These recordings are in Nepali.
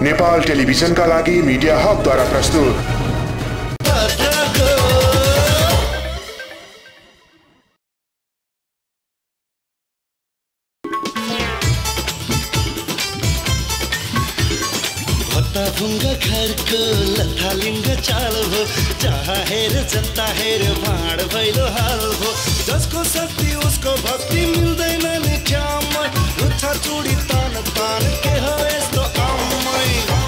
नेपाल टेलिभिजनका लागि मिडिया हबद्वारा प्रस्तुत। भुङ्गा खरको लथालिङ्ग चाल भो, जहाँ हेर जनता हेर भाँड भैलो हाल भो। जसको शक्ति उसको भक्ति मिल्दैन नि च्यामै, रुच्छा चुडी तान तान के हो यस्तो आमै।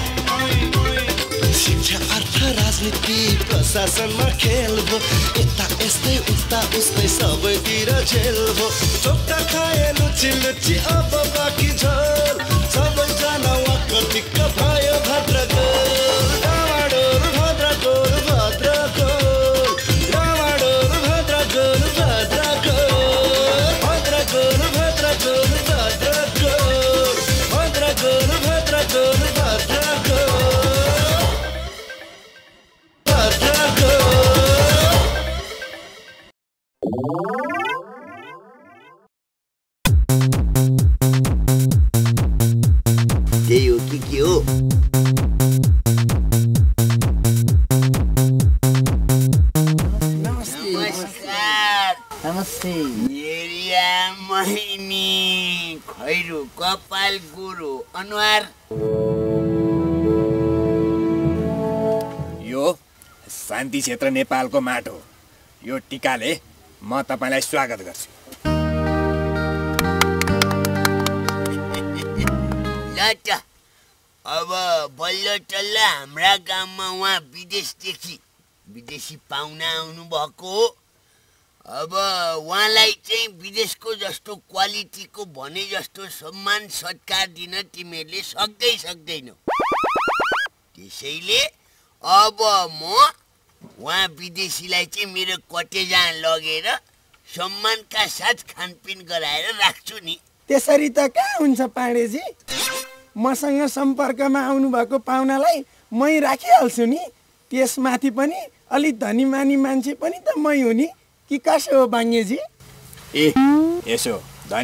शिक्षा अर्थ राजनीति प्रशासनमा खेल भो, यता यस्तै उता उस्तै सबैतिर झेल भो। चोक्टा खाए लुची लुची अब बाँकी झोल, सबैजना वाक्क टिक्क भयो भद्रगोल। डामाडोल भद्रगोल भद्रगोल, डामाडोल भद्रगोल भद्रगोल, भद्रगोल भद्रगोल भद्रगोल, भद्रगोल भद्रगोल भद्रगोल, भद्रगोल। के हो नमस्ते एरिया महिनी खैरो कपाल गोरो अनुहार। यो शान्ति क्षेत्र नेपालको माटो, यो टिकाले म तपाईलाई स्वागत गर्छु। अब बल्ल टल्ल हाम्रा गाउँमा उहाँ विदेशी पाहुना आउनु भएको हो। अब उहाँलाई चाहिँ विदेशको जस्तो क्वालिटीको भने जस्तो सम्मान सत्कार दिन तिमीहरूले सक्दैनौ। त्यसैले अब म उहाँ विदेशीलाई चाहिँ मेरो कटेजा लगेर सम्मानका साथ खानपिन गराएर राख्छु नि। त्यसरी त कहाँ हुन्छ पाण्डेजी, मसँग सम्पर्कमा आउनु भएको पाहुनालाई मै राखिहाल्छु नि। त्यसमाथि पनि अलि धनीमानी मान्छे पनि त मै हो नि, कि कसो हो बाङ्गेजी? ए यसो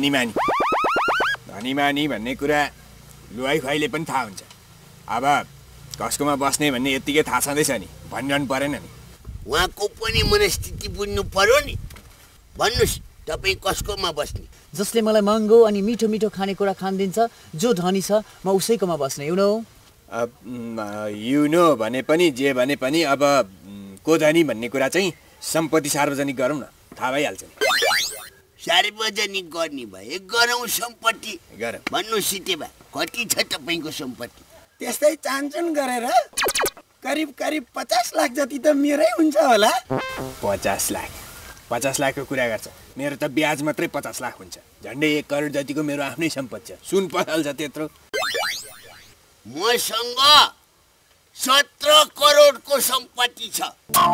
धनीमानी भन्ने कुरा लुवाई खुवाईले पनि थाहा हुन्छ। अब कसकोमा बस्ने भन्ने यत्तिकै थाहा छँदैछ नि, भनिरहनु परेन नि। उहाँको पनि मनस्थिति बुझ्नु पर्यो नि। भन्नुहोस् तपाईँ कसकोमा बस्ने? जसले मलाई महँगो अनि मिठो मिठो खानेकुरा खान दिन्छ, जो धनी छ म उसैकोमा बस्ने। यु नो भने पनि जे भने पनि अब को धनी भन्ने कुरा चाहिँ सम्पत्ति सार्वजनिक गरौँ न, थाहा भइहाल्छ नि। सार्वजनिक गर्ने भए गरौँ सम्पत्ति। भन्नु सिटे भए कति छ तपाईँको सम्पत्ति? त्यस्तै चान्चुन गरेर करिब 50 लाख जति त मेरै हुन्छ होला। 50 लाखको कुरा गर्छ? मेरो त ब्याज मात्रै 50 लाख हुन्छ। झन्डै 1 करोड जतिको मेरो आफ्नै सम्पत्ति छ, सुन पहाल छ त्यत्रो। मसँग 17 करोडको सम्पत्ति छ।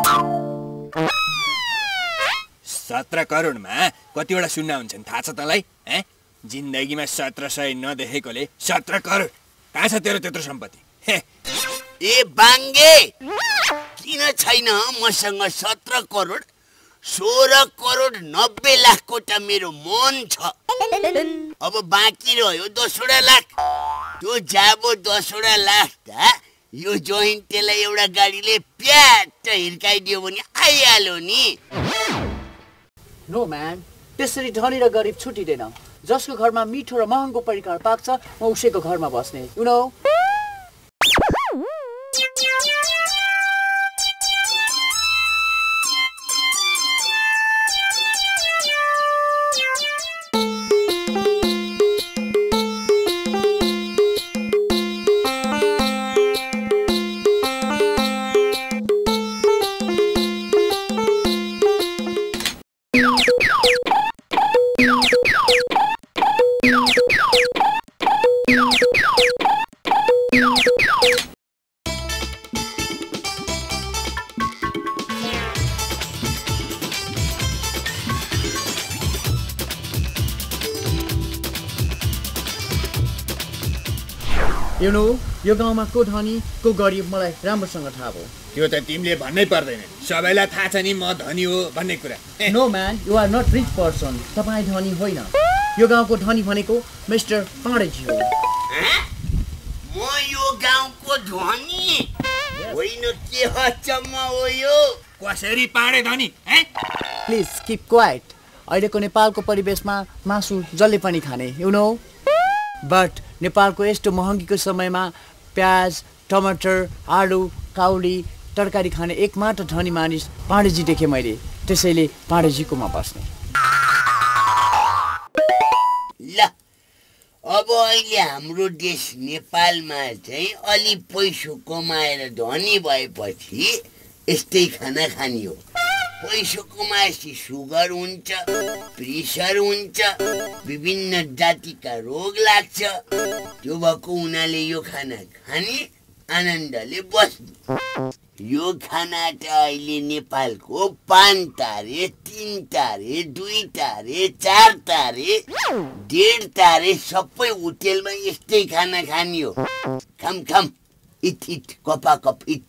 17 करोडमा कतिवटा शून्य हुन्छन् थाहा छ तँलाई? जिन्दगीमा 1700 नदेखेकोले 17 करोड कहाँ छ तेरो त्यत्रो सम्पत्ति? ए बाङ्गे, किन छैन मसँग 17 करोड? 16 करोड 90 लाखको त मेरो मन छ। अब बाँकी रह्यो 10 लाख। त्यो जाबो 10 लाख त यो जोइन्टेलाई एउटा गाडीले प्याट हिर्काइदियो भने आइहाल्यो नि। नो म्यान, त्यसरी धनी र गरिब छुटिँदैन। जसको घरमा मिठो र महँगो परिकार पाक्छ म उसैको घरमा बस्ने। You know. यु नो, यो गाउँमा को धनी को गरिब मलाई राम्रोसँग थाहा भयो। त्यो त तिमीले भन्नै पर्दैन, सबैलाई थाहा छ नि म धनी हो भन्ने कुरा। No man, you are not rich person. तपाईँ धनी होइन। यो गाउँको धनी भनेको मिस्टर पाण्डेजी हो। म यो गाउँको नेपालको धनी होइन के हचम्म हो यो कसरी पाडे धनी हैं प्लिज किप क्वाइट अहिलेको नेपालको परिवेशमा मासु जसले पनि खाने यु नो बट नेपालको यस्तो महँगीको समयमा प्याज टमाटर आलु काउली तरकारी खाने एकमात्र धनी मानिस पाण्डेजी देखेँ मैले त्यसैले पाण्डेजीकोमा बस्ने ल अब अहिले हाम्रो देश नेपालमा चाहिँ अलि पैसो कमाएर धनी भएपछि यस्तै खाना खानी हो पैसो कमाएपछि सुगर हुन्छ प्रेसर हुन्छ विभिन्न जातिका रोग लाग्छ त्यो भएको हुनाले यो खाना खाने आनन्दले बस्ने यो खाना त अहिले नेपालको 5 तारे 3 तारे 2 तारे 4 तारे 1.5 तारे सबै होटेलमा यस्तै खाना खानी हो खम खम इट कपा कप इट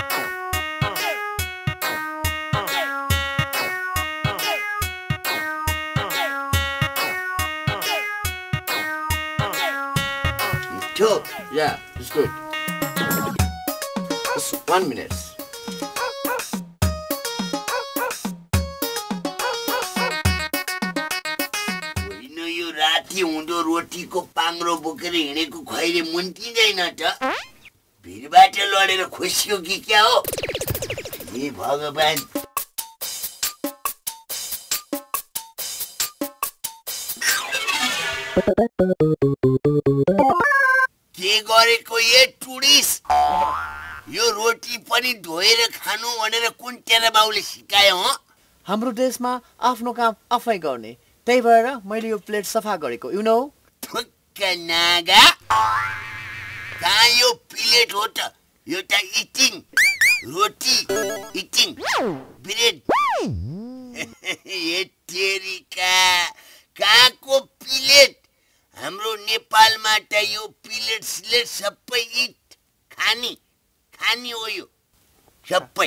Yeah, it's good. Just 1 minute. होइन यो राति हुँदो रोटीको पाङ्रो बोकेर हिँडेको खैरे मुन्टिँदैन त भिरबाट लडेर खोसियो कि क्या हो हे भगवान के गरेको ये टुरिस्ट यो रोटी पनि धोएर खानु भनेर कुन टेरा बाउले सिकायो हो हाम्रो देशमा आफ्नो काम आफै गर्ने त्यही भएर मैले यो प्लेट सफा गरेको यु नो ठुक्क नागा कहाँ यो प्लेट हो त यो त इटिङ रोटी इटिङ ब्रेड ये तेरिका कहाँको प्लेट हाम्रो नेपालमा त यो प्लेट स्लेट सबै इट खानी हो यो सबै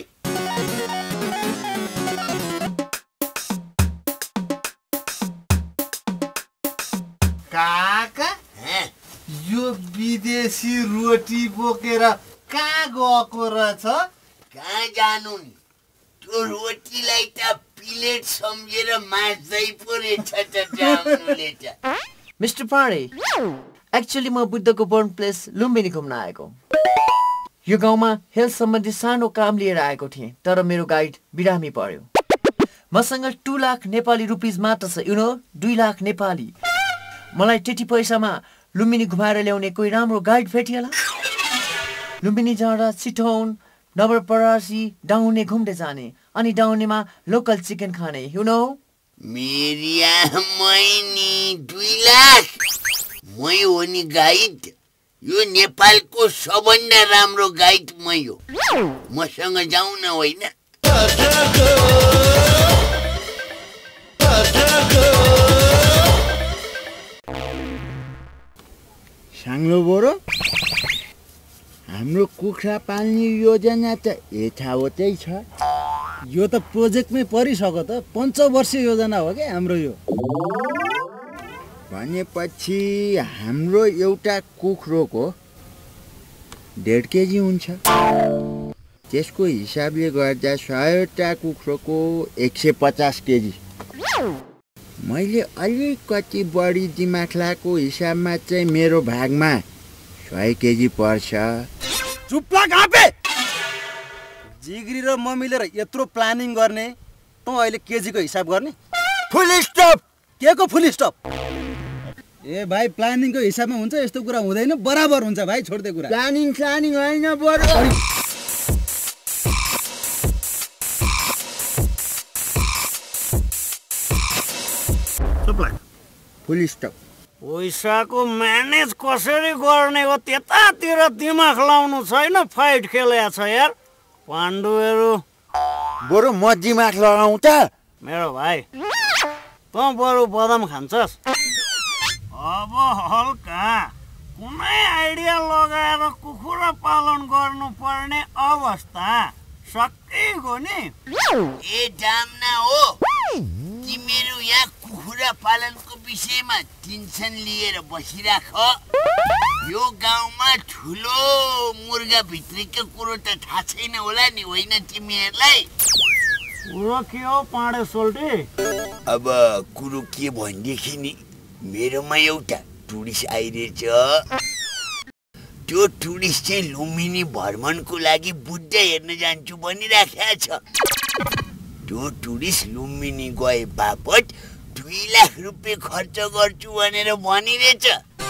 काका यो विदेशी रोटी बोकेर कहाँ गएको रहेछ कहाँ जानु नि त्यो रोटीलाई त प्लेट सम्झेर मास्दै पो रहेछ त जानुले त मिस्टर पाण्डे एक्चुअली म बुद्धको बर्न प्लेस लुम्बिनी घुम्न आएको यो गाउँमा हेल्थ सम्बन्धी सानो काम लिएर आएको थिएँ तर मेरो गाइड बिरामी पर्यो मसँग 2 लाख नेपाली रुपिस मात्र छ यु नो 2 लाख नेपाली मलाई त्यति पैसामा लुम्बिनी घुमाएर ल्याउने कोही राम्रो गाइड भेटिएला लुम्बिनी जाँदा चितवन नवलपरासी डाउने घुम्दै जाने अनि डाउनेमा लोकल चिकन खाने यु नो मेरी मैनी 2 लाख मै हो नि गाइड यो नेपालको सबभन्दा राम्रो गाइड मै हो मसँग जाउँ न होइन साङ्लो बोरो हाम्रो कुखुरा पाल्ने योजना त यथावतै छ यो त प्रोजेक्टमै परिसक्यो त 5 वर्षीय योजना हो के हाम्रो यो भनेपछि हाम्रो एउटा कुखुरोको 1.5 केजी हुन्छ त्यसको हिसाबले गर्दा 100 कुखुरोको 150 केजी मैले अलिकति बढी दिमाग लाएको हिसाबमा चाहिँ मेरो भागमा 100 केजी पर्छ चुप लाग आपे जिग्री र म मिलेर यत्रो प्लानिङ गर्ने त अहिले केजीको हिसाब गर्ने फुल स्टप के को फुल स्टप ए भाइ प्लानिङको हिसाबमा हुन्छ यस्तो कुरा हुँदैन बराबर हुन्छ भाइ छोड्दे कुरा प्लानिङ हैन बरु फुल स्टप पैसाको म्यानेज कसरी गर्ने हो त्यतातिर दिमाग लाउनु छैन फाइट खेलेको छ यार पाण्डुहरू बरु म दिमाग लगाउँ त मेरो भाइ त बरु बदाम खान्छस् अब हल्का कुनै आइडिया लगाएर कुखुरा पालन गर्नुपर्ने अवस्था सकिगयो नि ए जामना हो तिमीहरू यहाँ कुखुरा पालनको विषयमा टेन्सन लिएर बसिराख यो गाउँमा ठुलो मुर्गा भित्रीको कुरो त थाहा छैन होला नि होइन तिमीहरूलाई? कुरो के हो पाँडे सोल्टी? अब कुरो के भनेदेखि नि मेरोमा एउटा टुरिस्ट आइरहेछ। त्यो टुरिस्ट चाहिँ लुम्बिनी भ्रमणको लागि बुद्ध हेर्न जान्छु भनिराखेको छ। त्यो टुरिस्ट लुम्बिनी गए बापत 2 लाख रुपियाँ खर्च गर्छु भनेर भनिरहेछ।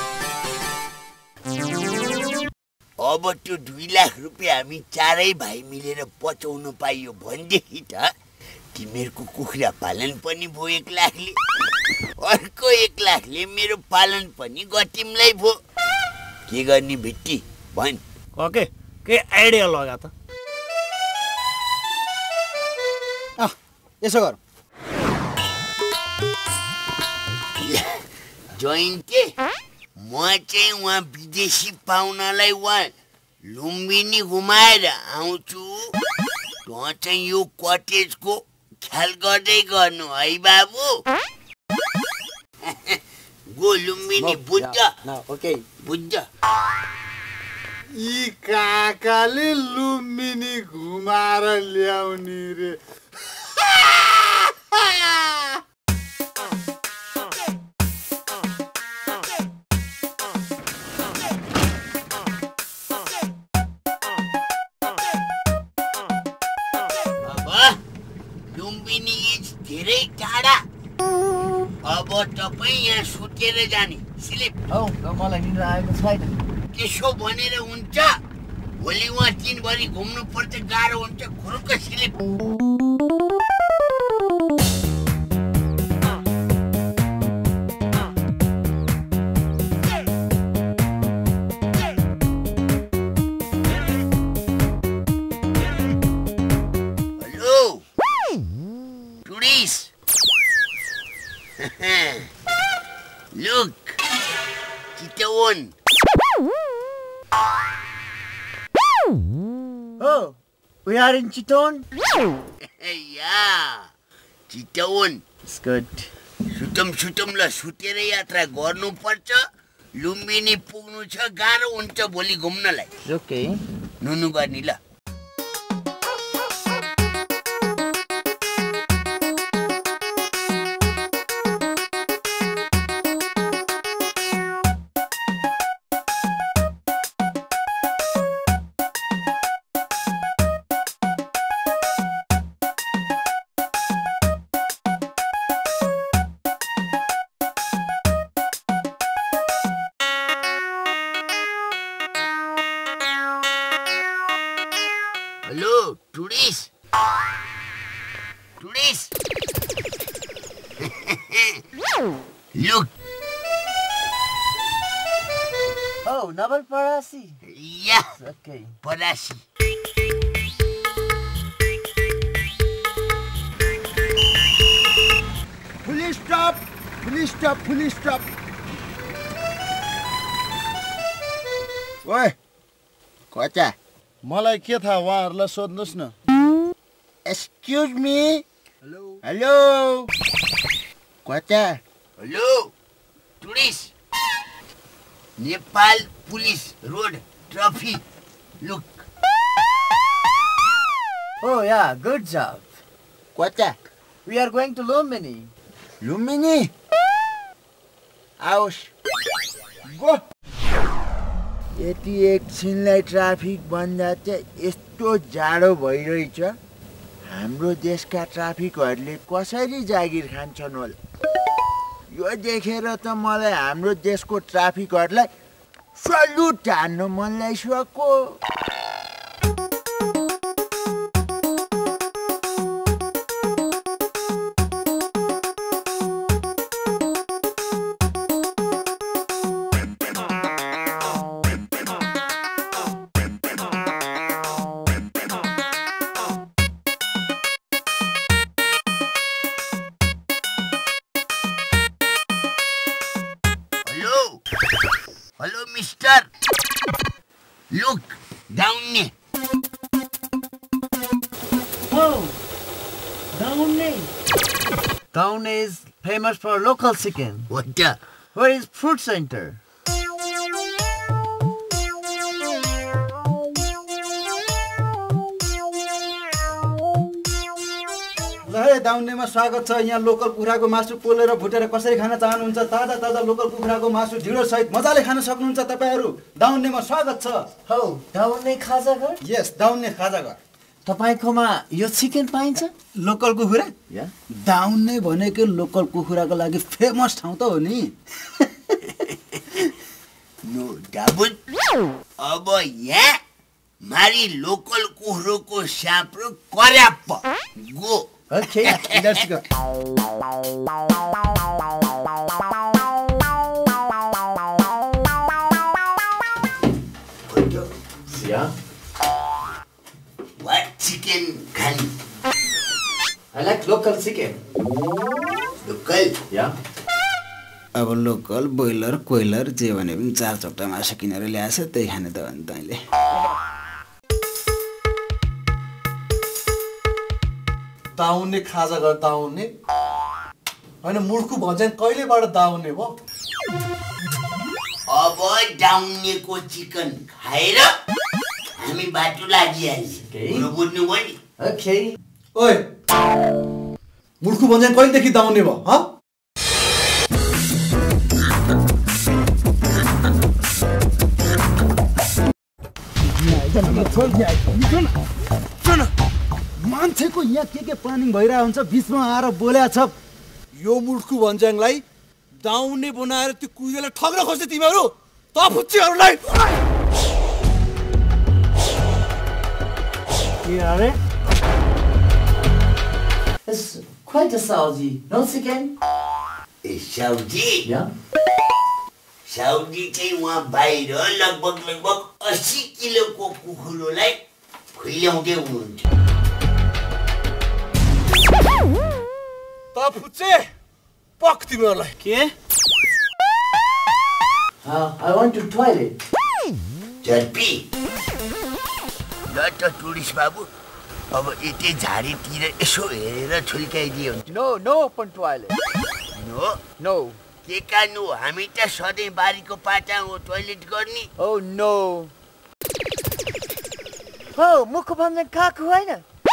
अब त्यो 2 लाख रुपियाँ हामी चारै भाइ मिलेर बचाउन पाइयो भनेदेखि त तिमीहरूको कुखुरा पालन पनि भयो 1 लाखले, अर्को 1 लाखले मेरो पालन पनि गतिमलाई भयो। के गर्ने भिट्टी भन्? ओके के आइडिया लगा त? यसो गर जोइन्टे म चाहिँ उहाँ विदेशी पाहुनालाई उहाँ लुम्बिनी घुमाएर आउँछु। त चाहिँ यो कटेजको ख्याल गर्दै गर्नु है बाबु। गो लुम्बिनी बुझ्छ? ओके बुझ्छ? यी काकाले लुम्बिनी घुमाएर ल्याउने रे। धेरै टाढा। अब तपाईँ यहाँ सुतेर जाने स्लिप। मलाई निद्रा आएको छैन। त्यसो भनेर हुन्छ? भोलि उहाँ दिनभरि घुम्नु पर्छ, गाह्रो हुन्छ। खुरुक्क slip. Look, Chitawan. Oh, we are in Chitawan? Yeah, Chitawan. It's good. सुतम ल सुतेर यात्रा गर्नुपर्छ। लुम्बिनी पुग्नु छ, गाह्रो हुन्छ भोलि घुम्नलाई। ओके नुनु गर्ने ल। Hello, tourists. Look. Oh, Naval Parasi. Yeah. Okay. Parasi. Police stop! ओए कता? मलाई के थाहा, उहाँहरूलाई सोध्नुहोस् न। Excuse me. हेलो कता? Hello tourist. Nepal police road traffic. Look. Oh yeah, good job. कता? We are going to Lumbini. Lumbini? आओस् गो। यति एकछिनलाई ट्राफिक बन्दा चाहिँ यस्तो जाडो भइरहेछ। हाम्रो देशका ट्राफिकहरूले कसरी जागिर खान्छन् होला? यो देखेर त मलाई हाम्रो देशको ट्राफिकहरूलाई सल्युट हान्न मन लागिसक्यो। Hello, mister. Look, down there. Oh, Daune. Daune is famous for local chicken. What the? Where is fruit center? दाउनेमा स्वागत छ। यहाँ लोकल कुखुराको मासु पोलेर भुटेर कसरी खान चाहनुहुन्छ? ताजा ताजा लोकल कुखुराको मासु ढिँडो सहित मजाले खान सक्नुहुन्छ तपाईहरु। दाउनेमा स्वागत छ। हौ दाउने खाजा घर? यस, दाउने खाजा घर। तपाईकोमा यो चिकन पाइन्छ? लोकल कुखुरा? दाउने भनेको लोकल कुखुराको लागि फेमस ठाउँ त हो नि। नो डाबुट। अब यहाँ मारी लोकल कुखुराको साप्रो कर्याप्प go. Okay, let's go. Yeah. What chicken can? I like local chicken. Local? Yeah. अब लोकल बोइलर कोइलर जे भने पनि 4 चट्टा मासु किनेर ल्याएछ, त्यही खाने त भने तैँले। दाउने खाजा घर दाउने होइन मुर्खु भन्छ कहिलेबाट दाउने भयो? अब दाउनेको चिकन खाएर हामी बाटो लागिहाल्छ। बुझ्नु भयो नि? ओके। ओए मुर्खु भन्छ कहिलेदेखि दाउने भयो? ह मान्छेको यहाँ के प्लानिङ भइरहेको हुन्छ, बिचमा आएर बोल्या छ। यो मुर्खु भन्ज्याङलाई दाउने बनाएर त्यो कुइरालाई ठग्न खोज्छ तिमीहरू? त फुच्चीहरूलाई के अरे? It's quite a Saudi. No chicken? A Saudi? Yeah. Saudi चाहिँ उहाँ बाहिर लगभग 80 किलोको कुखुरोलाई खुइल्याउँदै हुनुहुन्छ। त फुच्चे पक तिमीहरूलाई। के? I want to toilet. झर्पी ल त टुरिस्ट बाबु, अब यतै झाडीतिर यसो हेरेर छुल्काइदिए हुन्छ। No open toilet. नो के कानु? हामी त सधैँ बारीको पाटा हो टोइलेट गर्ने। Oh no. हो मुख भन्ने खाएको होइन?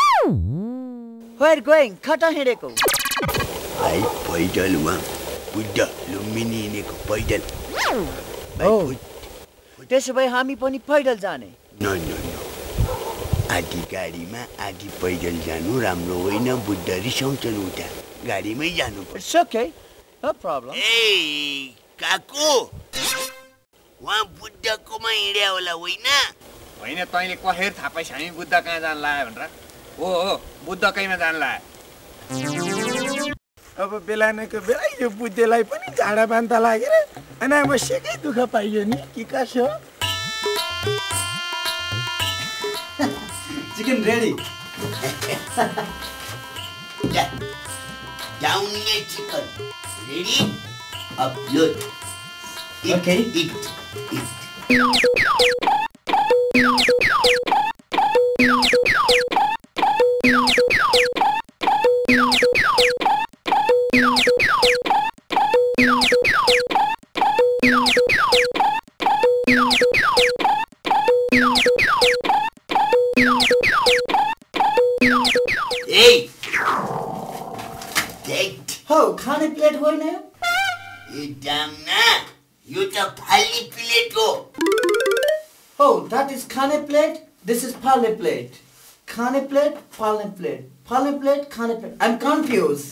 Where going? खटा हिँडेको। भाइ पैदल उहाँ बुद्ध लुम्बिनी हिँडेको पैदल। त्यसो भए हामी पनि पैदल जाने? न आधी गाडीमा आधी पैदल जानु राम्रो होइन, बुद्ध रिसाउँछन् उता। गाडीमै जानु पर्छ। It's okay. No problem. ए काकु, उहाँ बुद्धकोमा हिँड्या होला होइन? होइन तैँले कखेर थाहा पाइस् हामी बुद्ध कहाँ जान लाग्यो भनेर? हो बुद्धकैमा जान लाग्यो। अब बेलानको बेला यो बुद्धलाई पनि झाडा बान्ता लागेर अनावश्यकै दुःख पाइयो नि कि कसो? Chicken ready. Daune chicken ready. Upload. Okay. Eat. खाने प्लेट होइन यो? ए दामना, यो त फाली प्लेट हो। Oh, that is खाने प्लेट. This is फाल्ने प्लेट. खाने प्लेट, फाल्ने प्लेट. फाल्ने प्लेट, खाने प्लेट. I'm confused.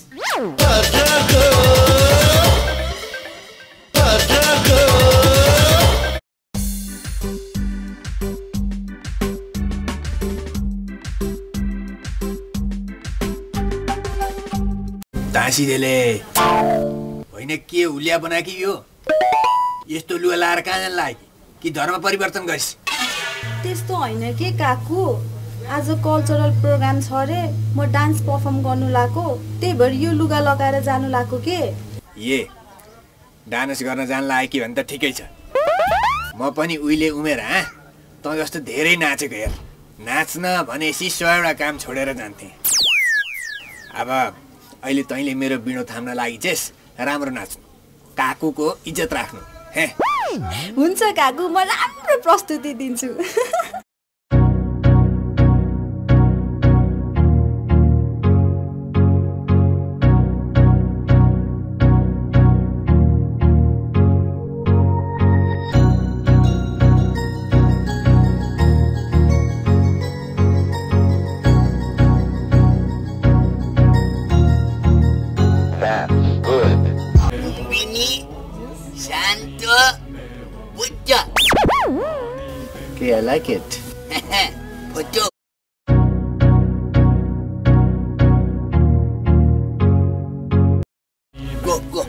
तासीले होइन के हुलिया बना कि यो यस्तो लुगा लाएर कहाँ जान लाग्यो कि धर्म परिवर्तन गरिस्? त्यस्तो होइन के काकु, आज कल्चरल प्रोग्राम छ रे, म डान्स परफर्म गर्नु लाको, त्यही भएर यो लुगा लगाएर जानु लाको के। ए डान्स गर्न जान लाग्यो कि भने त ठिकै छ। म पनि उहिले उमेर त जस्तो धेरै नाचेको हेर। नाच्न भनेपछि 100वटा काम छोडेर जान्थे। अब अहिले तैँले मेरो बिँडो थाम्न लागिछेस्, राम्रो नाच्नु, काकुको इज्जत राख्नु। हे हुन्छ काकु, म राम्रो प्रस्तुति दिन्छु। like it. Photo go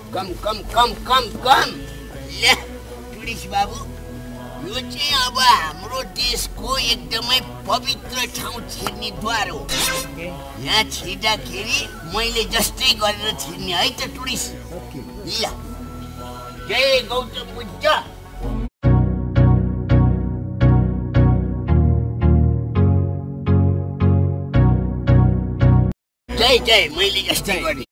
come ले टुरिस्ट बाबु यो चाहिँ अब हाम्रो देशको एकदमै पवित्र ठाउँ छिर्ने द्वार हो यहाँ छिर्दाखेरि मैले जस्तै गरेर छिर्ने है त टुरिस्ट ल जय गौतम बुद्ध जय मैले जस्तै गर्ने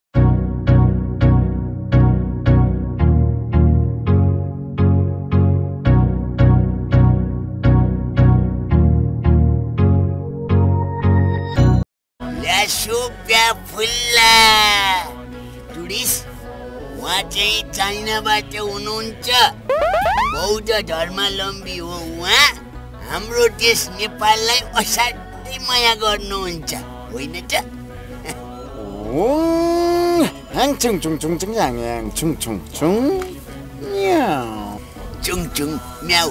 ल्यासोप्या फुल्ला टुरिस्ट उहाँ चाहिँ चाइनाबाट हुनुहुन्छ बौद्ध धर्मावलम्बी हो उहाँ हाम्रो देश नेपाललाई असाध्यै माया गर्नुहुन्छ होइन त Hang chung chung chung chung yang yang chung chung chung meow chung chung meow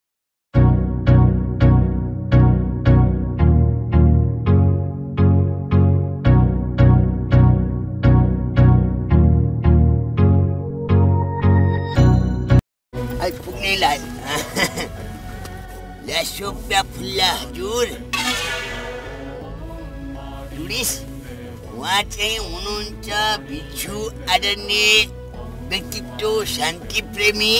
ai pugnai lai ल्यासोप्या फुल्ला हजुर टुरिस्ट उहाँ चाहिँ हुनुहुन्छ भिक्षु आदरणीय व्यक्तित्व शान्ति प्रेमी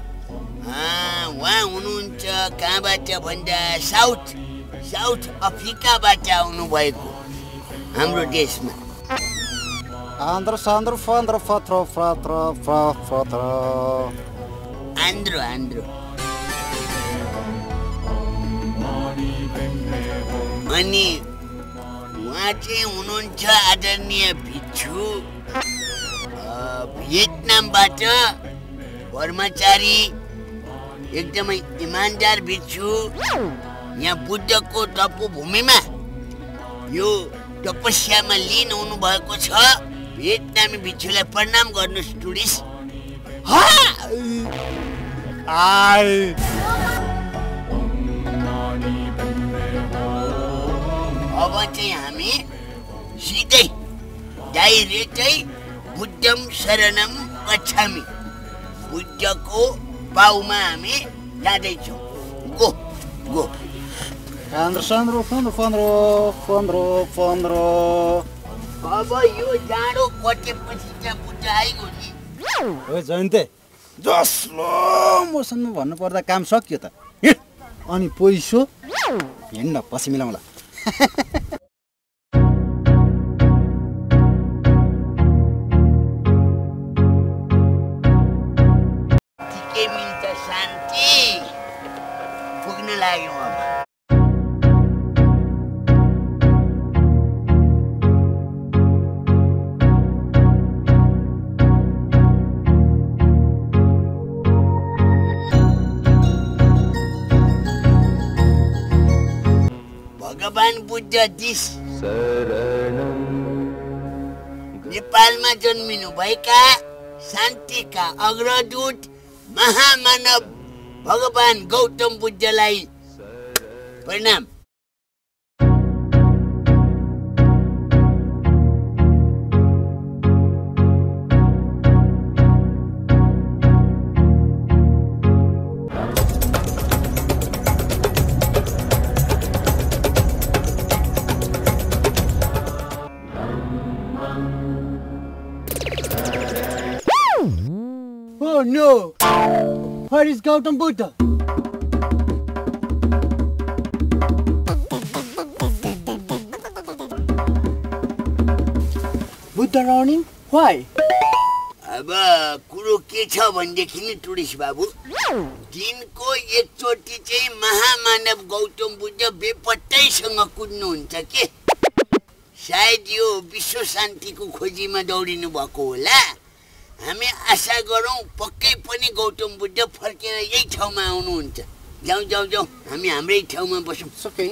उहाँ हुनुहुन्छ कहाँबाट भन्दा साउथ अफ्रिकाबाट आउनुभएको हाम्रो देशमा आन्द्र सान्द्र फन्द्र फत्र फत्र फत्र आन्द्रो अनि उहाँ चाहिँ हुनुहुन्छ आदरणीय भिक्षु भियतनामबाट कर्मचारी एकदमै इमानदार भिक्षु यहाँ बुद्धको तपोभूमिमा यो तपस्यामा लिन हुनु भएको छ भियतनामी भिक्षुलाई प्रणाम गर्नुहोस् टुरिस्ट अब चाहिँ हामी सिधै डाइरेक्टै बुद्धम शरणम गच्छामि बुद्धको पाउमा हामी जाँदैछौँ गो आन्द्र सान्द्र फन्द्र फन्द्र फन्द्र अब यो जाडो कटेपछि चाहिँ बुद्ध आइगयो नि ओ जयन्ते जसलो मोसनमा भन्नुपर्दा काम सकियो त अनि पैसो हिँड्न पछि मिलाउँला ठिकै मिल्छ शान्ति पुग्न लाग्यो अब भगवान बुद्ध दिस नेपालमा जन्मिनु भएका शान्तिका अग्रदूत महामानव भगवान गौतम बुद्धलाई प्रणाम Oh no! Where is Gautam Buddha? Buddha running? Why? अब कुरो के छ भनेदेखि नि टुरिस्ट बाबु दिनको एकचोटि चाहिँ महामानव गौतम बुद्ध बेपत्तैसँग कुद्नुहुन्छ के सायद यो विश्व शान्तिको खोजीमा दौडिनु भएको होला हामी आशा गरौँ पक्कै पनि गौतम बुद्ध फर्केर यही ठाउँमा आउनुहुन्छ जाउँ हामी हाम्रै ठाउँमा बसौँ सके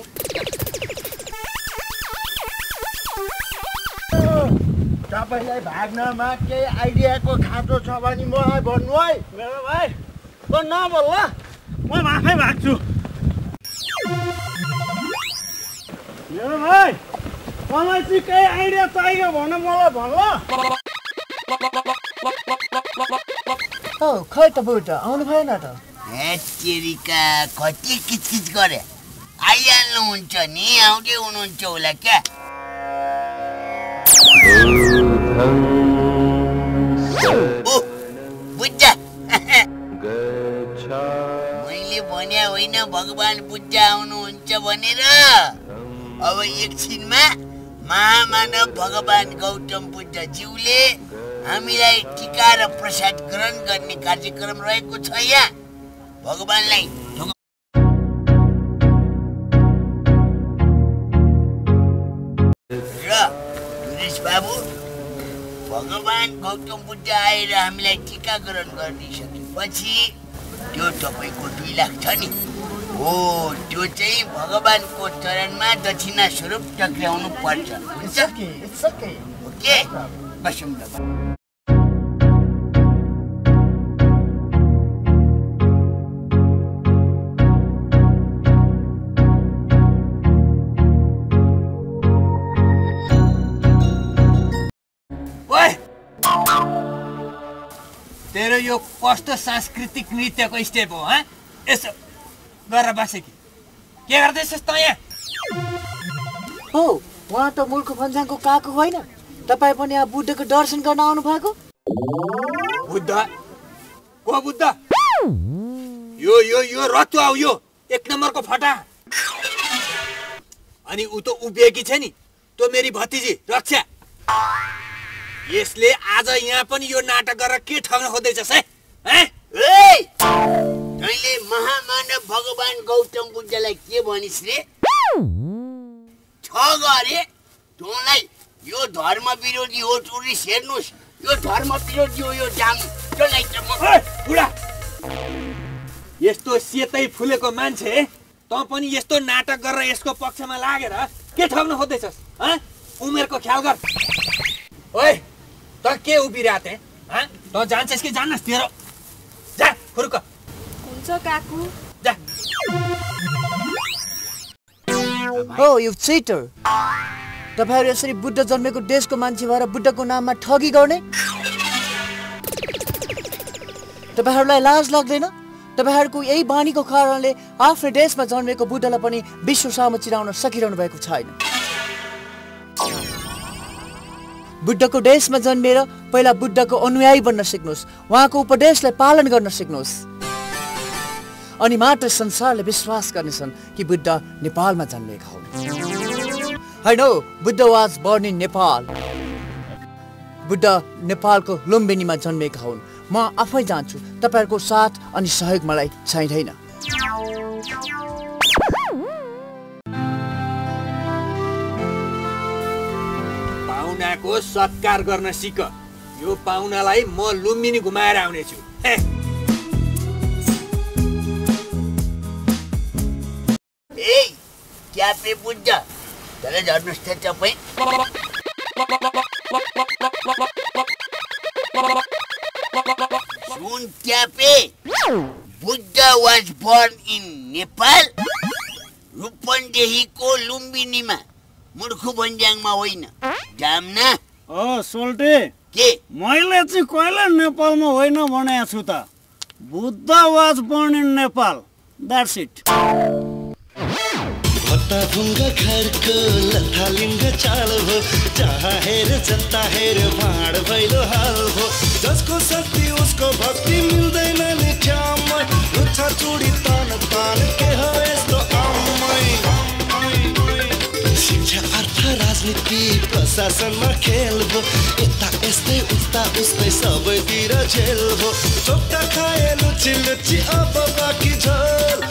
तपाईलाई भाग्नमा केही आइडियाको खाँचो छ भने मलाई भन्नु है मेरो भाइ त नबोल ल म आफै भाग्छु ओइ मलाई चाहिँ केही आइडिया चाहियो भने मलाई भन ल। खै त बुढा आउनु भएन त? तेरिका कति किचकिच गरे आइहाल्नुहुन्छ नि, आउँदै हुनुहुन्छ होला क्या? बुद्ध मैले भने होइन भगवान् बुद्ध आउनुहुन्छ भनेर। अब एकछिनमा महामानव भगवान् गौतम बुद्धज्यूले हामीलाई टीका र प्रसाद ग्रहण गर्ने कार्यक्रम रहेको छ यहाँ। भगवानलाई र टुरिस्ट बाबु, भगवान् गौतम बुद्ध आएर हामीलाई टीका ग्रहण गरिसकेपछि त्यो तपाईँको 2 लाख छ नि, हो त्यो चाहिँ भगवानको चरणमा दक्षिणा स्वरूप टक्राउनु पर्छ। हुन्छ? ओके, बसौँ ल। तेरो यो कस्तो सांस्कृतिक नृत्यको स्टेप हो? यसो गरेर बसे कि के गर्दैछस् त यहाँ? हो, उहाँ त मूर्ख भन्ज्याङको काको होइन? तपाईँ पनि यहाँ बुद्धको दर्शन गर्न आउनु भएको? बुद्ध? को बुद्ध? यो रतुवा हो, यो 1 नम्बरको फटा। अनि ऊ त उभिएकी छ नि, त्यो मेरी भतिजी रक्षा। यसले आज यहाँ पनि यो नाटक गरेर के ठग्न खोज्दैछस् है? तैँले महामानव भगवान् गौतम बुद्धलाई के भनिस् रे? छ गरे तँलाई यो धर्म विरोधी हो टुरिस्ट, हेर्नुहोस् यो धर्म विरोधी हो यो जाम। तँलाई त म बुढा यस्तो सेतै फुलेको मान्छे तँ पनि यस्तो नाटक गरेर यसको पक्षमा लागेर के ठग्न खोज्दैछस्? उमेरको ख्याल गर। ओइ त के उभिरहेको थिए? त जान्छस् कि जान्नस्? तेरो जा खुर्क। हुन्छ काकु। जा। हो यो चिटर, तपाईहरु यसरी बुद्ध जन्मेको देशको मान्छे भएर बुद्धको नाममा ठगी गर्ने? तपाईहरुलाई लाज लाग्दैन? तपाईहरुको यही बानीको कारणले आफ्नो देशमा जन्मेको बुद्धलाई पनि विश्व सामु चिराउन सकिरहनु भएको छैन। बुद्धको देशमा जन्मेर पहिला बुद्धको अनुयायी बन्न सिक्नुहोस्, उहाँको उपदेशलाई पालन गर्न सिक्नुहोस्, अनि मात्र संसारले विश्वास गर्नेछन् कि बुद्ध नेपालमा जन्मेका हुन्। होइन, Buddha was born in Nepal. Buddha नेपालको लुम्बिनीमा जन्मेका हुन्। म आफै जान्छु, तपाईहरुको साथ अनि सहयोग मलाई चाहिँदैन। पाहुनाको सत्कार गर्न सिक। यो पाहुनालाई म लुम्बिनी घुमाएर आउनेछु। क्या पे बुद्ध तले झर्नुहोस् त तपाईँ। सुन क्या पे Buddha was born in Nepal, रूपन्देहीको लुम्बिनीमा, मुर्खु भन्ज्याङमा होइन। जाम्ना सोल्टे के मैले चाहिँ कहिले नेपालमा होइन भनेको छु त। Buddha was born in Nepal, that's it. भत्ता ढुङ्गा खर्को लथालिङ्ग चाल हो, जहाँ हेर जनता हेर भाँड भैलो हाल हो। जसको शक्ति उसको भक्ति मिल्दैन नि ठाउँमै, रुच्छ चुडी तान तान के हो यस्तो आउमै। शिक्षा अर्थ राजनीति प्रशासनमा खेल हो, यता यस्तै उता उस्तै सबैतिर झेल हो। चोक्टा खाए लुची लुची अब बाँकी झोल,